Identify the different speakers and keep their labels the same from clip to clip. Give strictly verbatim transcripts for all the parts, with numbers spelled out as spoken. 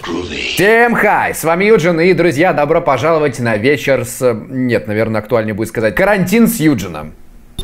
Speaker 1: Всем хай, с вами Юджин, и, друзья, добро пожаловать на вечер с... Нет, наверное, актуальнее будет сказать карантин с Юджином.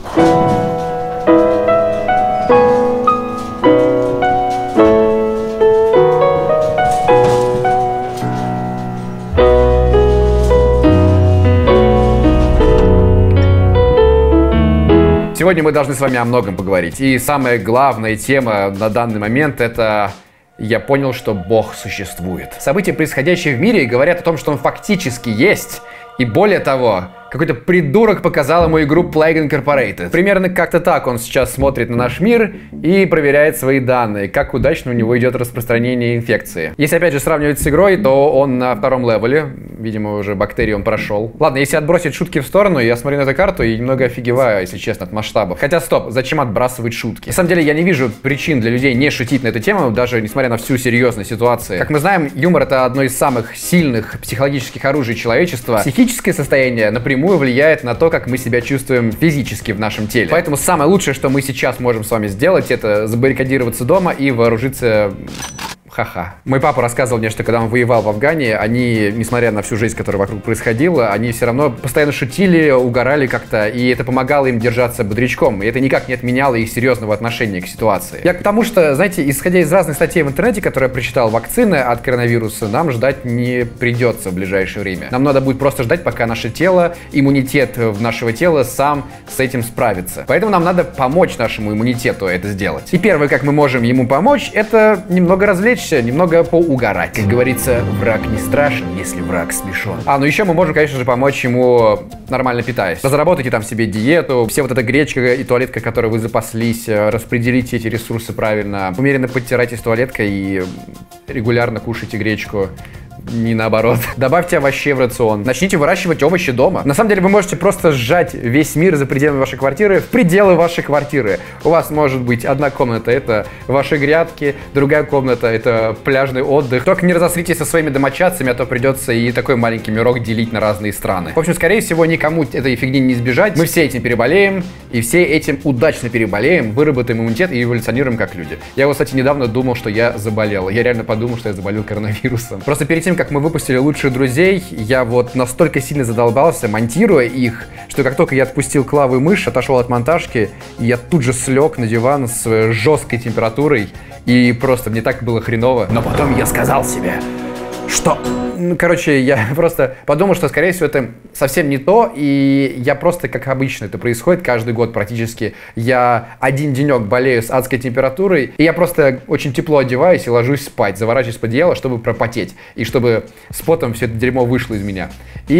Speaker 1: Сегодня мы должны с вами о многом поговорить. И самая главная тема на данный момент — это... Я понял, что Бог существует. События, происходящие в мире, говорят о том, что он фактически есть. И более того, какой-то придурок показал ему игру Plague Incorporated. Примерно как-то так он сейчас смотрит на наш мир и проверяет свои данные, как удачно у него идет распространение инфекции. Если опять же сравнивать с игрой, то он на втором левеле. Видимо, уже бактерии он прошел. Ладно, если отбросить шутки в сторону, я смотрю на эту карту и немного офигеваю, если честно, от масштабов. Хотя стоп, зачем отбрасывать шутки? На самом деле я не вижу причин для людей не шутить на эту тему, даже несмотря на всю серьезность ситуации. Как мы знаем, юмор — это одно из самых сильных психологических оружий человечества. Психическое состояние напрямую влияет на то, как мы себя чувствуем физически в нашем теле. Поэтому самое лучшее, что мы сейчас можем с вами сделать, это забаррикадироваться дома и вооружиться... Ха-ха. Мой папа рассказывал мне, что когда он воевал в Афгане, они, несмотря на всю жизнь, которая вокруг происходила, они все равно постоянно шутили, угорали как-то, и это помогало им держаться бодрячком, и это никак не отменяло их серьезного отношения к ситуации. Я к тому, что, знаете, исходя из разных статей в интернете, которые я прочитал, вакцины от коронавируса нам ждать не придется в ближайшее время. Нам надо будет просто ждать, пока наше тело, иммунитет нашего тела сам с этим справится. Поэтому нам надо помочь нашему иммунитету это сделать. И первое, как мы можем ему помочь, это немного развлечься, немного поугарать. Как говорится, враг не страшен, если враг смешон. А, ну еще мы можем, конечно же, помочь ему нормально питаясь. Разработайте там себе диету, все вот эта гречка и туалетка, которой вы запаслись, распределите эти ресурсы правильно, умеренно подтирайтесь туалеткой и регулярно кушайте гречку. Не наоборот. Добавьте овощей в рацион. Начните выращивать овощи дома. На самом деле вы можете просто сжать весь мир за пределами вашей квартиры в пределы вашей квартиры. У вас может быть одна комната — это ваши грядки, другая комната — это пляжный отдых. Только не разосритесь со своими домочадцами, а то придется и такой маленький мирок делить на разные страны. В общем, скорее всего, никому этой фигни не избежать. Мы все этим переболеем, и все этим удачно переболеем, выработаем иммунитет и эволюционируем как люди. Я вот, кстати, недавно думал, что я заболел. Я реально подумал, что я заболел коронавирусом. Просто перед тем, как мы выпустили «Лучших друзей», я вот настолько сильно задолбался, монтируя их, что как только я отпустил клаву и мышь, отошел от монтажки, я тут же слег на диван с жесткой температурой, и просто мне так было хреново. Но потом я сказал себе, что... Ну, короче, я просто подумал, что, скорее всего, это совсем не то, и я просто, как обычно это происходит каждый год практически, я один денек болею с адской температурой, и я просто очень тепло одеваюсь и ложусь спать, заворачиваюсь под одеяло, чтобы пропотеть, и чтобы с потом все это дерьмо вышло из меня.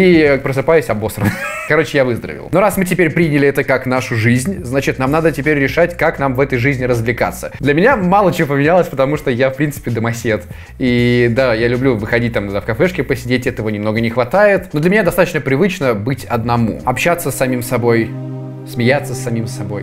Speaker 1: И просыпаюсь обосран. Короче, я выздоровел. Но раз мы теперь приняли это как нашу жизнь, значит, нам надо теперь решать, как нам в этой жизни развлекаться. Для меня мало чего поменялось, потому что я, в принципе, домосед. И да, я люблю выходить там в кафе, посидеть, этого немного не хватает. Но для меня достаточно привычно быть одному. Общаться с самим собой, смеяться с самим собой.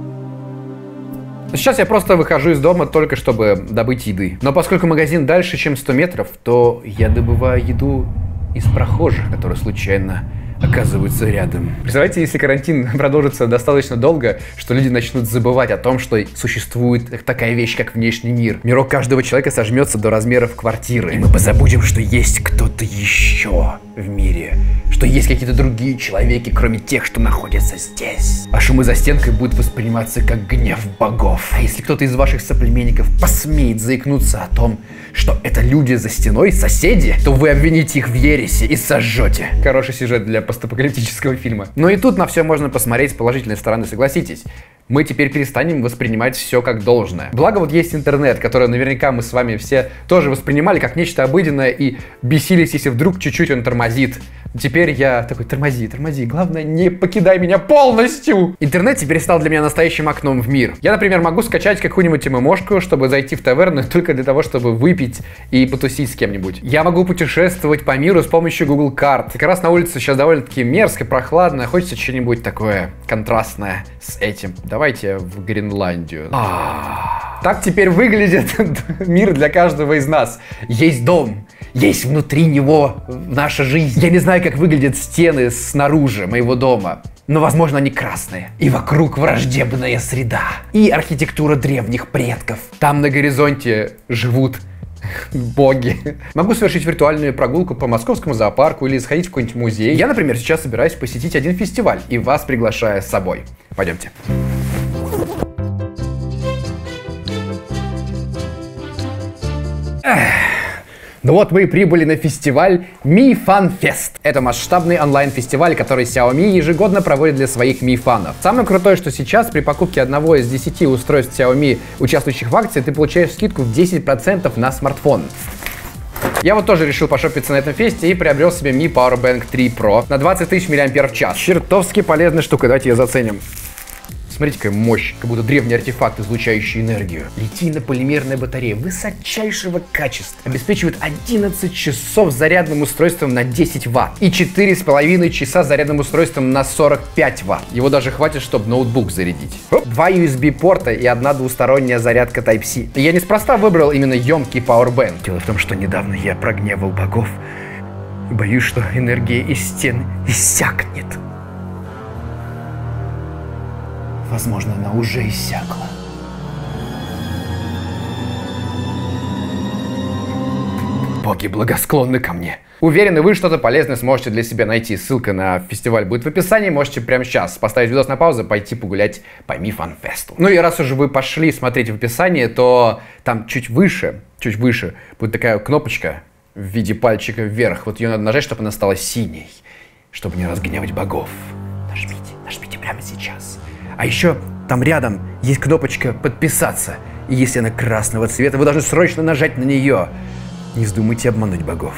Speaker 1: Сейчас я просто выхожу из дома только чтобы добыть еды. Но поскольку магазин дальше, чем сто метров, то я добываю еду из прохожих, которые случайно оказываются рядом. Представляете, если карантин продолжится достаточно долго, что люди начнут забывать о том, что существует такая вещь, как внешний мир. Мирок каждого человека сожмется до размеров квартиры. И мы позабудем, что есть кто-то еще в мире. Что есть какие-то другие человеки, кроме тех, что находятся здесь. А шумы за стенкой будут восприниматься как гнев богов. А если кто-то из ваших соплеменников посмеет заикнуться о том, что это люди за стеной, соседи, то вы обвините их в ереси и сожжете. Хороший сюжет для постапокалиптического фильма. Но и тут на все можно посмотреть с положительной стороны, согласитесь. Мы теперь перестанем воспринимать все как должное. Благо вот есть интернет, который наверняка мы с вами все тоже воспринимали как нечто обыденное и бесились, если вдруг чуть-чуть он тормозит. Теперь я такой: тормози, тормози, главное, не покидай меня полностью. Интернет теперь стал для меня настоящим окном в мир. Я, например, могу скачать какую-нибудь ММОшку, чтобы зайти в таверну только для того, чтобы выпить и потусить с кем-нибудь. Я могу путешествовать по миру с помощью Google карт. Как раз на улице сейчас довольно-таки мерзко, прохладно, хочется что-нибудь такое контрастное с этим. Давайте в Гренландию. А-а-а. Так теперь выглядит мир для каждого из нас. Есть дом, есть внутри него наша жизнь. Я не знаю, как выглядят стены снаружи моего дома, но, возможно, они красные. И вокруг враждебная среда. И архитектура древних предков. Там на горизонте живут Боги. Могу совершить виртуальную прогулку по московскому зоопарку или сходить в какой-нибудь музей. Я, например, сейчас собираюсь посетить один фестиваль и вас приглашаю с собой. Пойдемте. Эх. Ну вот мы и прибыли на фестиваль Mi Fan Fest. Это масштабный онлайн-фестиваль, который Xiaomi ежегодно проводит для своих Mi фанов. Самое крутое, что сейчас при покупке одного из десяти устройств Xiaomi, участвующих в акции, ты получаешь скидку в десять процентов на смартфон. Я вот тоже решил пошопиться на этом фесте и приобрел себе Mi Powerbank три Pro на двадцать тысяч миллиампер час. Чертовски полезная штука, давайте ее заценим. Смотрите, какая мощь, как будто древний артефакт, излучающий энергию. Литийно-полимерная батарея высочайшего качества обеспечивает одиннадцать часов зарядным устройством на десять ватт и четыре с половиной часа зарядным устройством на сорок пять ватт. Его даже хватит, чтобы ноутбук зарядить. Два ю эс би-порта и одна двусторонняя зарядка Type-C. Я неспроста выбрал именно емкий Powerbank. Дело в том, что недавно я прогневал богов и боюсь, что энергия из стен иссякнет. Возможно, она уже иссякла. Боги благосклонны ко мне. Уверены, вы что-то полезное сможете для себя найти. Ссылка на фестиваль будет в описании. Можете прямо сейчас поставить видос на паузу, пойти погулять по Mi Fan Fest. Ну и раз уже вы пошли смотреть в описании, то там чуть выше, чуть выше будет такая кнопочка в виде пальчика вверх. Вот ее надо нажать, чтобы она стала синей, чтобы не разгневать богов. Нажмите, нажмите прямо сейчас. А еще там рядом есть кнопочка «Подписаться». И если она красного цвета, вы должны срочно нажать на нее. Не вздумайте обмануть богов.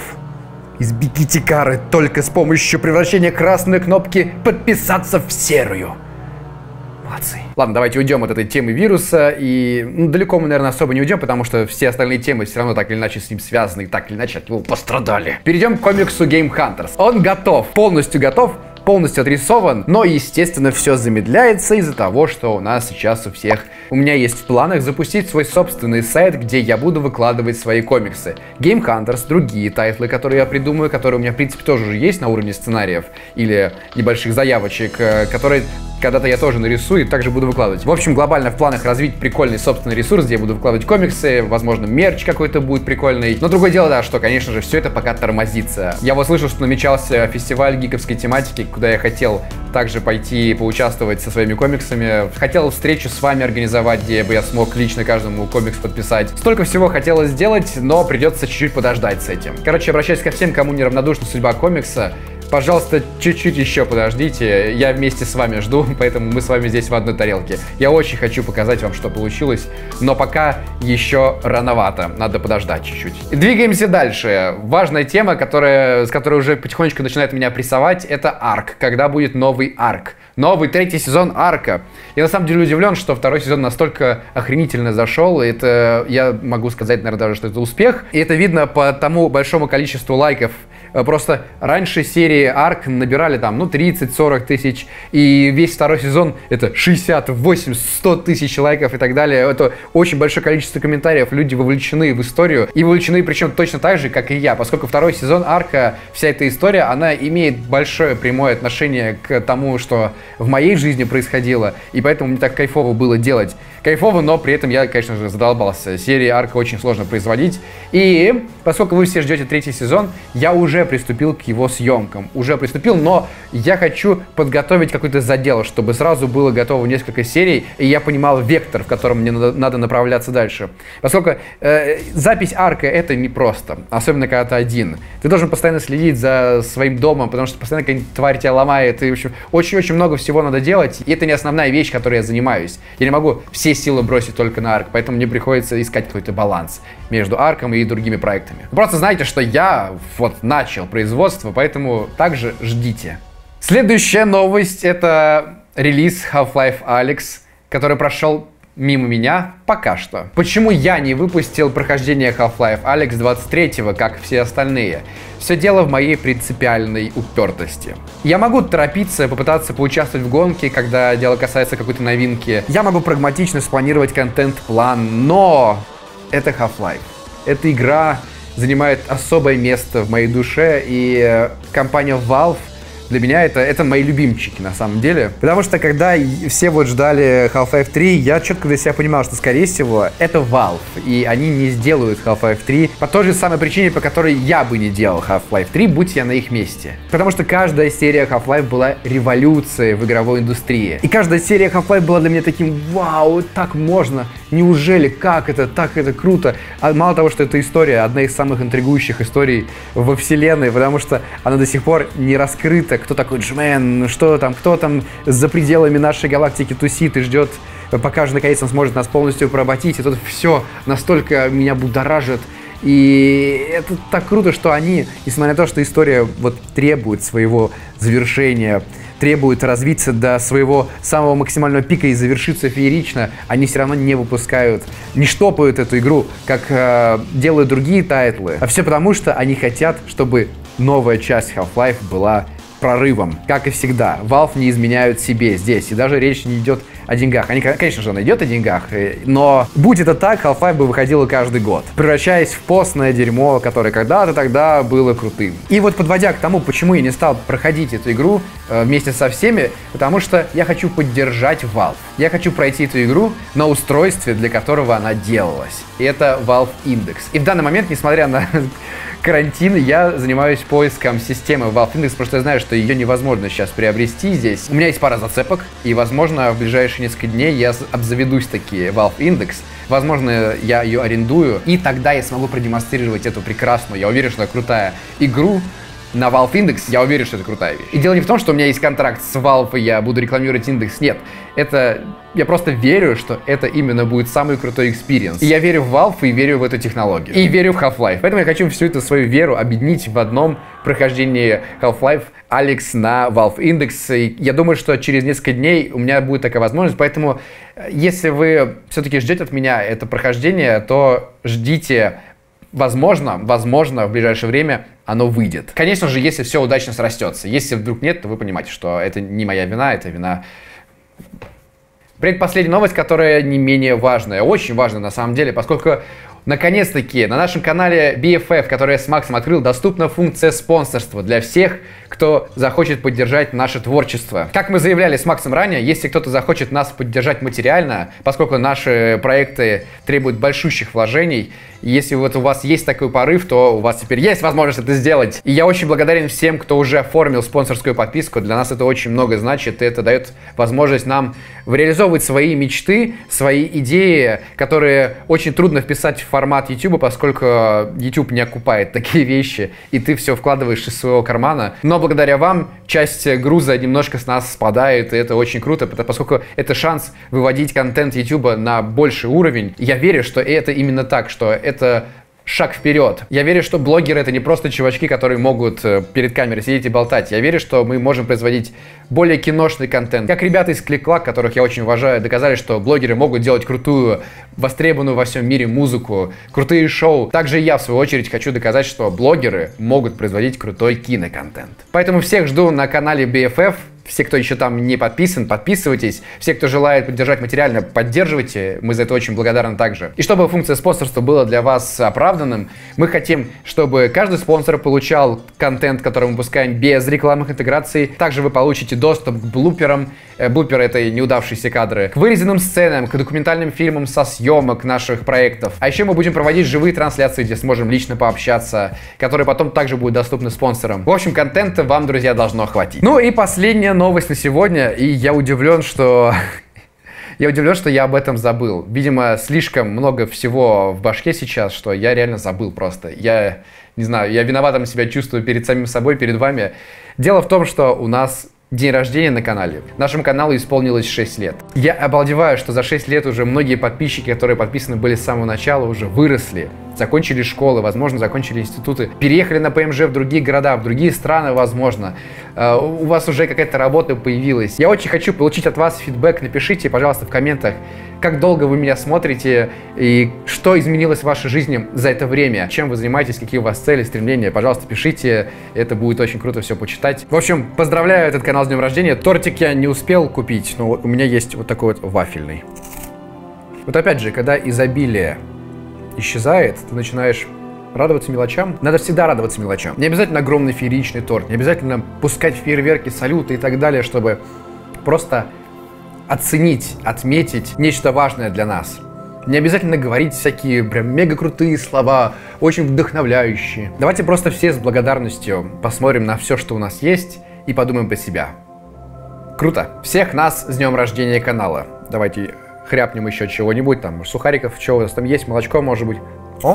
Speaker 1: Избегите кары только с помощью превращения красной кнопки «Подписаться» в серую. Молодцы. Ладно, давайте уйдем от этой темы вируса. И ну, далеко мы, наверное, особо не уйдем, потому что все остальные темы все равно так или иначе с ним связаны и так или иначе от него пострадали. Перейдем к комиксу Game Hunters. Он готов, полностью готов. Полностью отрисован, но, естественно, все замедляется из-за того, что у нас сейчас у всех... У меня есть в планах запустить свой собственный сайт, где я буду выкладывать свои комиксы. Game Hunters, другие тайтлы, которые я придумаю, которые у меня, в принципе, тоже уже есть на уровне сценариев или небольших заявочек, которые когда-то я тоже нарисую и также буду выкладывать. В общем, глобально в планах развить прикольный собственный ресурс, где я буду выкладывать комиксы, возможно, мерч какой-то будет прикольный. Но другое дело, да, что, конечно же, все это пока тормозится. Я вот слышал, что намечался фестиваль гиковской тематики, куда я хотел также пойти и поучаствовать со своими комиксами. Хотел встречу с вами организовать, где бы я смог лично каждому комикс подписать. Столько всего хотелось сделать, но придется чуть-чуть подождать с этим. Короче, обращаюсь ко всем, кому неравнодушна судьба комикса. Пожалуйста, чуть-чуть еще подождите, я вместе с вами жду, поэтому мы с вами здесь в одной тарелке. Я очень хочу показать вам, что получилось, но пока еще рановато, надо подождать чуть-чуть. Двигаемся дальше. Важная тема, которая, с которой уже потихонечку начинает меня прессовать, это Арк. Когда будет новый Арк? Новый третий сезон Арка. Я на самом деле удивлен, что второй сезон настолько охренительно зашел. И это, я могу сказать, наверное, даже, что это успех. И это видно по тому большому количеству лайков. Просто раньше серии Арк набирали там, ну, тридцать-сорок тысяч, и весь второй сезон это шестьдесят, восемьдесят, сто тысяч лайков и так далее. Это очень большое количество комментариев, люди вовлечены в историю, и вовлечены причем точно так же, как и я, поскольку второй сезон Арка, вся эта история, она имеет большое прямое отношение к тому, что в моей жизни происходило, и поэтому мне так кайфово было делать. Кайфово, но при этом я, конечно же, задолбался. Серии Арка очень сложно производить, и поскольку вы все ждете третий сезон, я уже приступил к его съемкам. Уже приступил, но я хочу подготовить какой-то задел, чтобы сразу было готово несколько серий, и я понимал вектор, в котором мне надо, надо направляться дальше. Поскольку э, запись Арка — это непросто, особенно когда ты один. Ты должен постоянно следить за своим домом, потому что постоянно какая-нибудь тварь тебя ломает, и очень-очень много всего надо делать, и это не основная вещь, которой я занимаюсь. Я не могу все силы бросить только на Арк, поэтому мне приходится искать какой-то баланс между Арком и другими проектами. Просто знайте, что я вот начал производство, поэтому также ждите. Следующая новость — это релиз Half-Life Alyx, который прошел мимо меня пока что. Почему я не выпустил прохождение Half-Life Alyx двадцать третьего, как все остальные? Все дело в моей принципиальной упертости. Я могу торопиться, попытаться поучаствовать в гонке, когда дело касается какой-то новинки. Я могу прагматично спланировать контент-план, но это Half-Life. Эта игра занимает особое место в моей душе, и компания Valve Для меня это, это мои любимчики, на самом деле. Потому что, когда все вот ждали Half-Life три, я четко для себя понимал, что, скорее всего, это Valve. И они не сделают Half-Life три по той же самой причине, по которой я бы не делал Half-Life три, будь я на их месте. Потому что каждая серия Half-Life была революцией в игровой индустрии. И каждая серия Half-Life была для меня таким: вау, так можно, неужели, как это, так это круто. А мало того, что эта история одна из самых интригующих историй во вселенной, потому что она до сих пор не раскрыта. Кто такой Джмен, что там, кто там за пределами нашей галактики тусит и ждет, пока же наконец он сможет нас полностью поработить. И тут все настолько меня будоражит. И это так круто, что они, несмотря на то, что история вот требует своего завершения, требует развиться до своего самого максимального пика и завершиться феерично, они все равно не выпускают, не штопают эту игру, как э, делают другие тайтлы. А все потому, что они хотят, чтобы новая часть Half-Life была прорывом, как и всегда. Valve не изменяют себе здесь, и даже речь не идет о деньгах. Они, конечно же, она идет о деньгах, но будь это так, Half-Life бы выходила каждый год, превращаясь в постное дерьмо, которое когда-то тогда было крутым. И вот подводя к тому, почему я не стал проходить эту игру э, вместе со всеми, потому что я хочу поддержать Valve. Я хочу пройти эту игру на устройстве, для которого она делалась. И это Valve Index. И в данный момент, несмотря на карантин, я занимаюсь поиском системы Valve Index, потому что я знаю, что ее невозможно сейчас приобрести здесь. У меня есть пара зацепок, и, возможно, в ближайшие несколько дней я обзаведусь таки Valve Index. Возможно, я ее арендую, и тогда я смогу продемонстрировать эту прекрасную, я уверен, что это крутая игру на Valve Index. Я уверен, что это крутая вещь. И дело не в том, что у меня есть контракт с Valve, и я буду рекламировать индекс. Нет, это... Я просто верю, что это именно будет самый крутой экспириенс. И я верю в Valve и верю в эту технологию. И верю в Half-Life. Поэтому я хочу всю эту свою веру объединить в одном прохождении Half-Life Alyx на Valve Index. И я думаю, что через несколько дней у меня будет такая возможность. Поэтому, если вы все-таки ждете от меня это прохождение, то ждите. Возможно, возможно, в ближайшее время оно выйдет. Конечно же, если все удачно срастется. Если вдруг нет, то вы понимаете, что это не моя вина, это вина... Предпоследняя новость, которая не менее важная, очень важная на самом деле, поскольку наконец-таки на нашем канале би эф эф, который я с Максом открыл, доступна функция спонсорства для всех, кто захочет поддержать наше творчество. Как мы заявляли с Максом ранее, если кто-то захочет нас поддержать материально, поскольку наши проекты требуют большущих вложений, если вот у вас есть такой порыв, то у вас теперь есть возможность это сделать. И я очень благодарен всем, кто уже оформил спонсорскую подписку. Для нас это очень много значит, и это дает возможность нам реализовывать свои мечты, свои идеи, которые очень трудно вписать в формат YouTube, поскольку YouTube не окупает такие вещи, и ты все вкладываешь из своего кармана. Но благодаря вам часть груза немножко с нас спадает, и это очень круто, поскольку это шанс выводить контент YouTube на больший уровень. Я верю, что это именно так, что это шаг вперед. Я верю, что блогеры — это не просто чувачки, которые могут перед камерой сидеть и болтать. Я верю, что мы можем производить более киношный контент. Как ребята из Клик-Клак, которых я очень уважаю, доказали, что блогеры могут делать крутую, востребованную во всем мире музыку, крутые шоу. Также и я, в свою очередь, хочу доказать, что блогеры могут производить крутой киноконтент. Поэтому всех жду на канале би эф эф. Все, кто еще там не подписан, подписывайтесь. Все, кто желает поддержать материально, поддерживайте. Мы за это очень благодарны также. И чтобы функция спонсорства была для вас оправданным, мы хотим, чтобы каждый спонсор получал контент, который мы выпускаем без рекламных интеграций. Также вы получите доступ к блуперам. Блуперы — это неудавшиеся кадры. К вырезанным сценам, к документальным фильмам со съемок наших проектов. А еще мы будем проводить живые трансляции, где сможем лично пообщаться, которые потом также будут доступны спонсорам. В общем, контента вам, друзья, должно хватить. Ну и последняя новость на сегодня, и я удивлен, что... Я удивлен, что я об этом забыл. Видимо, слишком много всего в башке сейчас, что я реально забыл просто. Я не знаю, я виноватым себя чувствую перед самим собой, перед вами. Дело в том, что у нас день рождения на канале. Нашему каналу исполнилось шесть лет. Я обалдеваю, что за шесть лет уже многие подписчики, которые подписаны были с самого начала, уже выросли. Закончили школы, возможно, закончили институты, переехали на пэ эм жэ в другие города, в другие страны, возможно. У вас уже какая-то работа появилась. Я очень хочу получить от вас фидбэк. Напишите, пожалуйста, в комментах, как долго вы меня смотрите и что изменилось в вашей жизни за это время. Чем вы занимаетесь, какие у вас цели, стремления. Пожалуйста, пишите. Это будет очень круто все почитать. В общем, поздравляю этот канал с днем рождения. Тортик я не успел купить, но у меня есть вот такой вот вафельный. Вот опять же, когда изобилие исчезает, ты начинаешь Радоваться мелочам? Надо всегда радоваться мелочам. Не обязательно огромный фееричный торт, не обязательно пускать фейерверки, салюты и так далее, чтобы просто оценить, отметить нечто важное для нас. Не обязательно говорить всякие прям мега крутые слова, очень вдохновляющие. Давайте просто все с благодарностью посмотрим на все, что у нас есть, и подумаем про себя. Круто! Всех нас с днем рождения канала. Давайте хряпнем еще чего-нибудь, там, сухариков, что у нас там есть, молочко, может быть. О!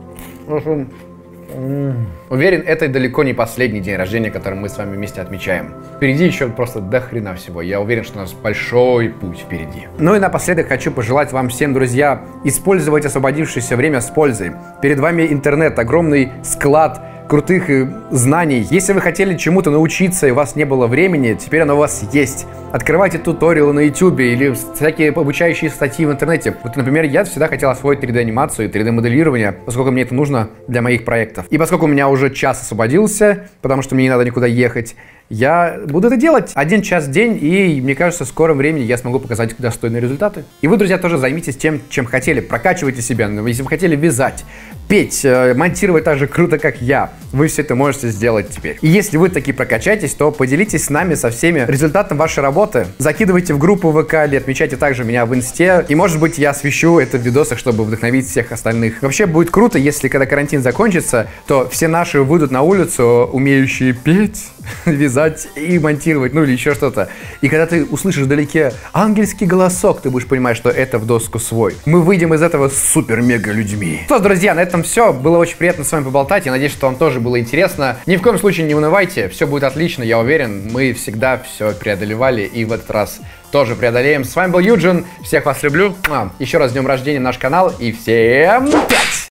Speaker 1: Уверен, это далеко не последний день рождения, который мы с вами вместе отмечаем. Впереди еще просто до хрена всего. Я уверен, что у нас большой путь впереди. Ну и напоследок хочу пожелать вам всем, друзья, использовать освободившееся время с пользой. Перед вами интернет, огромный склад крутых знаний. Если вы хотели чему-то научиться и у вас не было времени, теперь оно у вас есть. Открывайте туториалы на YouTube или всякие обучающие статьи в интернете. Вот, например, я всегда хотел освоить три дэ анимацию и три дэ моделирование, поскольку мне это нужно для моих проектов. И поскольку у меня уже час освободился, потому что мне не надо никуда ехать, я буду это делать один час в день, и мне кажется, в скором времени я смогу показать достойные результаты. И вы, друзья, тоже займитесь тем, чем хотели. Прокачивайте себя. Если вы хотели вязать, петь, монтировать так же круто, как я, вы все это можете сделать теперь. И если вы таки прокачаетесь, то поделитесь с нами со всеми результатом вашей работы. Закидывайте в группу вэ ка или отмечайте также меня в инсте. И, может быть, я освещу это в видосах, чтобы вдохновить всех остальных. Вообще, будет круто, если когда карантин закончится, то все наши выйдут на улицу, умеющие петь, вязать и монтировать, ну или еще что-то. И когда ты услышишь вдалеке ангельский голосок, ты будешь понимать, что это в доску свой. Мы выйдем из этого супер-мега людьми. Что ж, друзья, на этом все. Было очень приятно с вами поболтать. Я надеюсь, что вам тоже было интересно. Ни в коем случае не унывайте. Все будет отлично, я уверен. Мы всегда все преодолевали и в этот раз тоже преодолеем. С вами был Юджин. Всех вас люблю. Еще раз с днем рождения наш канал. И всем...